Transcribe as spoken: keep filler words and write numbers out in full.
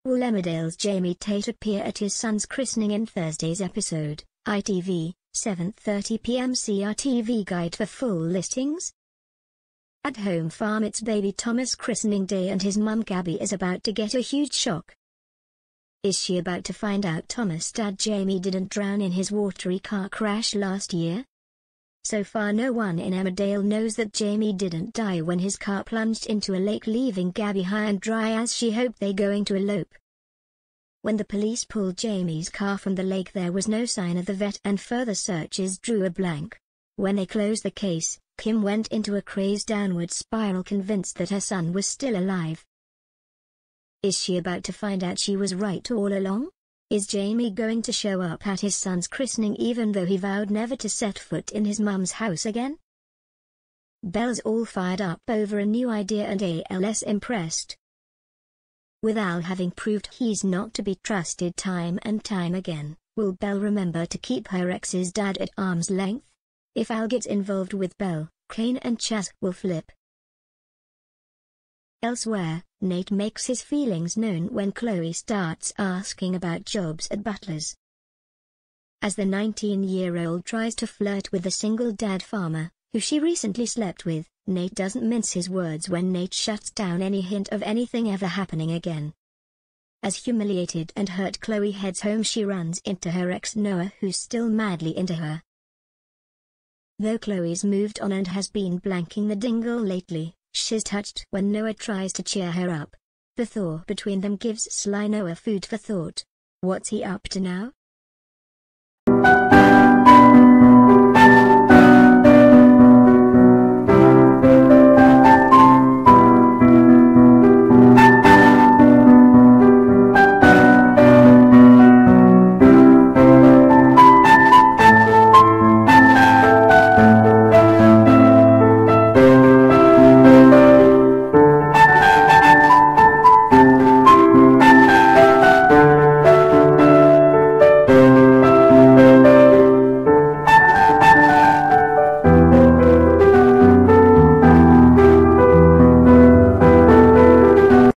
Will Emmerdale's Jamie Tate appear at his son's christening in Thursday's episode? I T V, seven thirty p m C R T V Guide for full listings. At Home Farm, it's baby Thomas' christening day and his mum Gabby is about to get a huge shock. Is she about to find out Thomas' dad Jamie didn't drown in his watery car crash last year? So far no one in Emmerdale knows that Jamie didn't die when his car plunged into a lake, leaving Gabby high and dry as she hoped they're going to elope. When the police pulled Jamie's car from the lake, there was no sign of the vet and further searches drew a blank. When they closed the case, Kim went into a crazed downward spiral, convinced that her son was still alive. Is she about to find out she was right all along? Is Jamie going to show up at his son's christening even though he vowed never to set foot in his mum's house again? Belle's all fired up over a new idea and Al's impressed. With Al having proved he's not to be trusted time and time again, will Belle remember to keep her ex's dad at arm's length? If Al gets involved with Belle, Kane and Chas will flip. Elsewhere, Nate makes his feelings known when Chloe starts asking about jobs at Butlers. As the nineteen-year-old tries to flirt with the single-dad farmer, who she recently slept with, Nate doesn't mince his words when Nate shuts down any hint of anything ever happening again. As humiliated and hurt Chloe heads home, she runs into her ex Noah, who's still madly into her. Though Chloe's moved on and has been blanking the dingle lately, she's touched when Noah tries to cheer her up. The thaw between them gives sly Noah food for thought. What's he up to now?